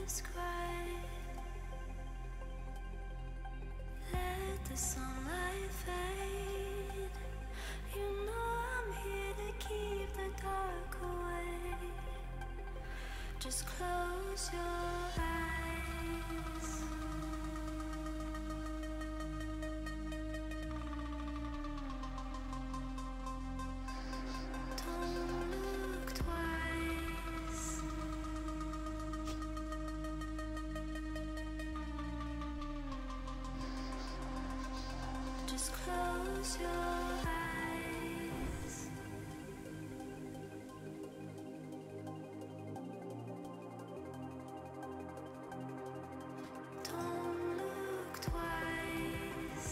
describe. Let the sunlight fade. You know I'm here to keep the dark away. Just close your eyes. Don't look twice. Just close your eyes. Don't look twice.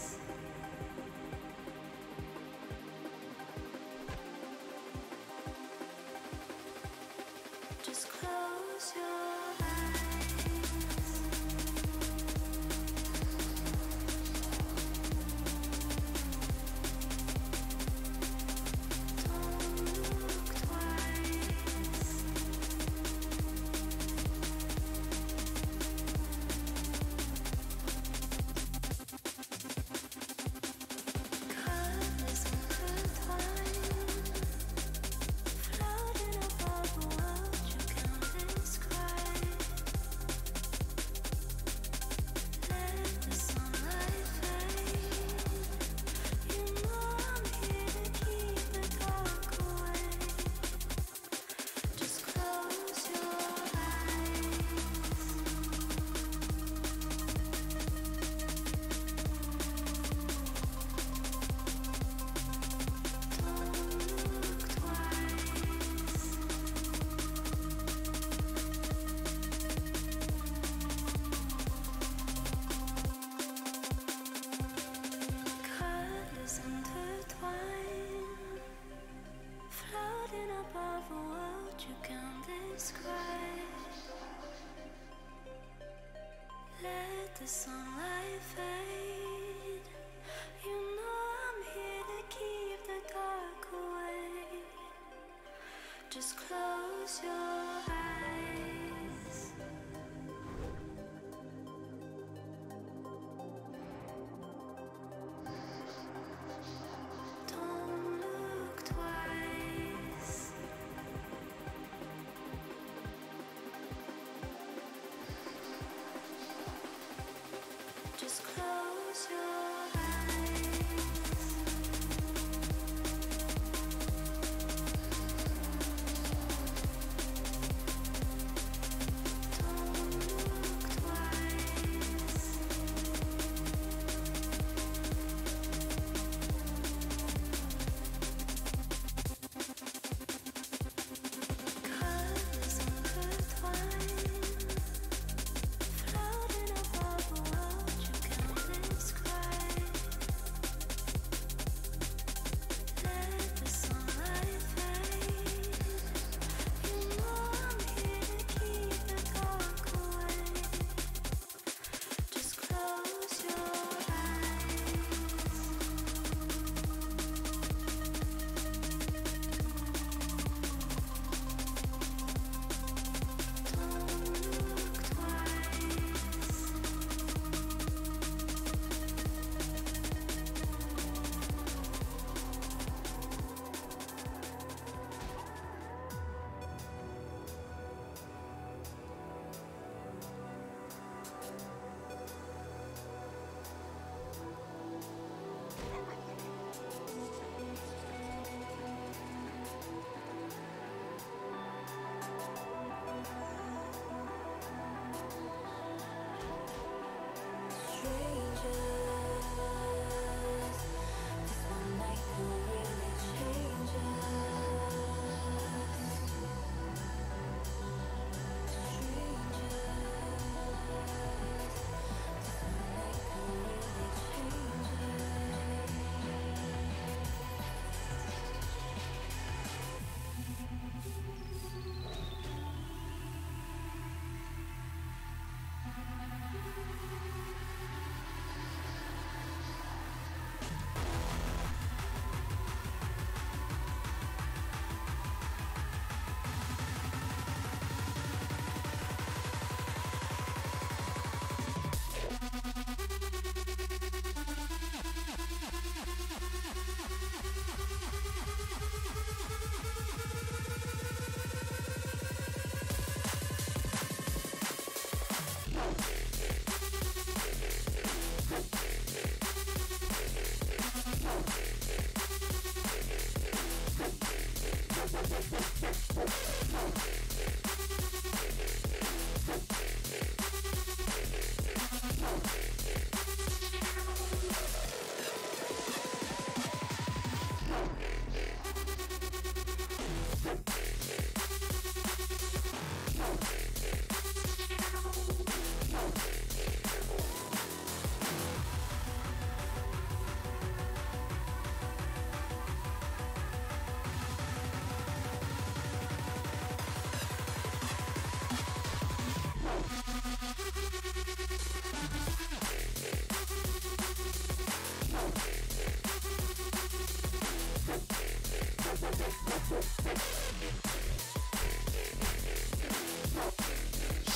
Just close your eyes. Don't look twice. Colors intertwine, floating above a world you can't describe. Let the sunlight fade. You know I'm here to keep the dark away. Just close your eyes. Don't look twice. Colors intertwine, floating above a world you can't describe. Let the sunlight fade. You know I'm here to keep the dark away. Just close your eyes. Don't look twice. Just close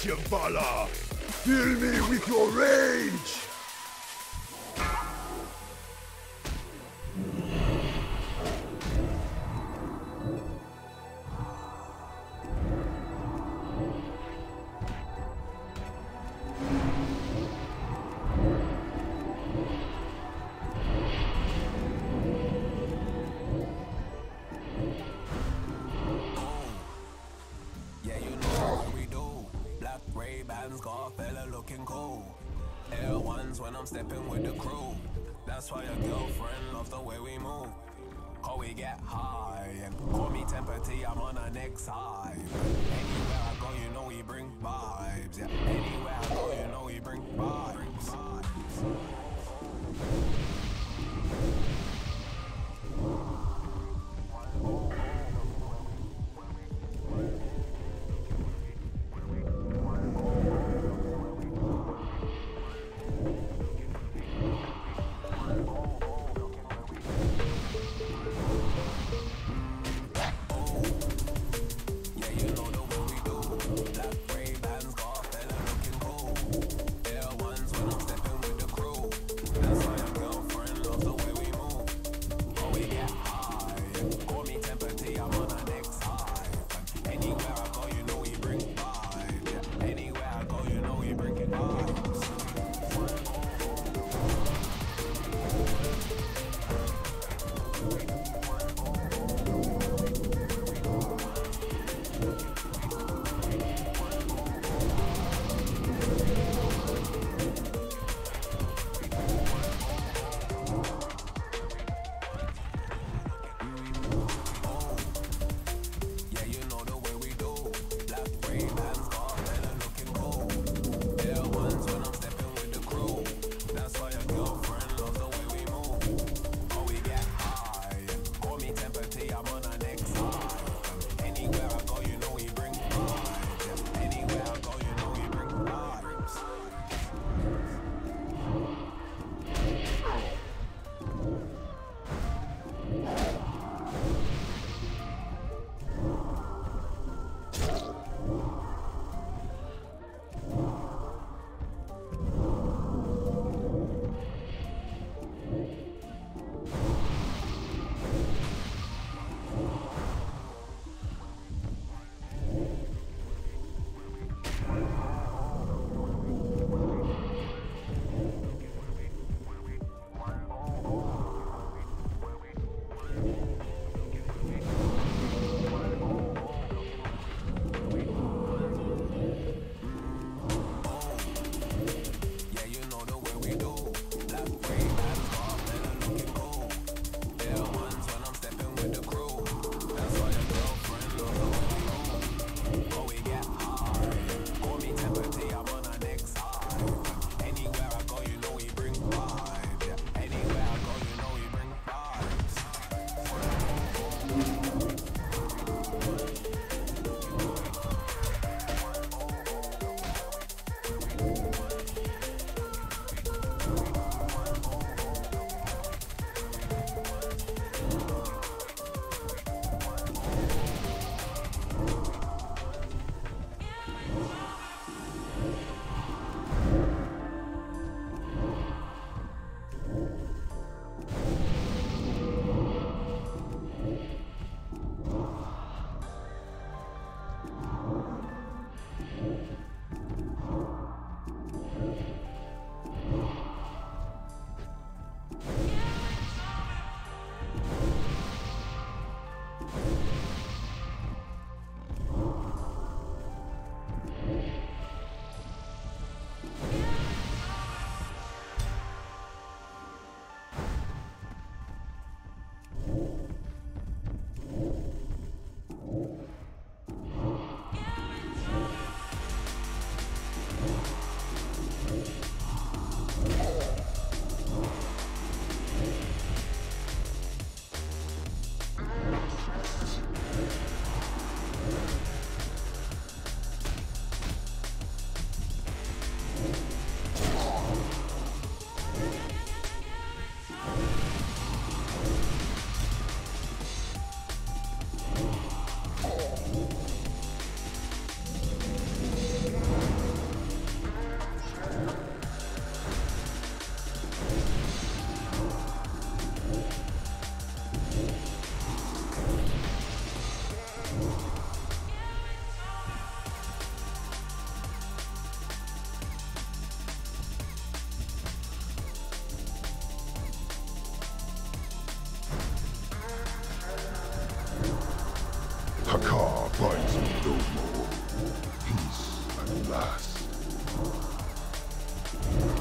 your valor. Fill me with your rage. When I'm stepping with the crew, that's why your girlfriend loves the way we move. Cause we get high and call me temper T, I'm on the next high. Anywhere I go, you know we bring vibes. Yeah, anywhere I go, you know we bring vibes. Finds me no more. Peace at last.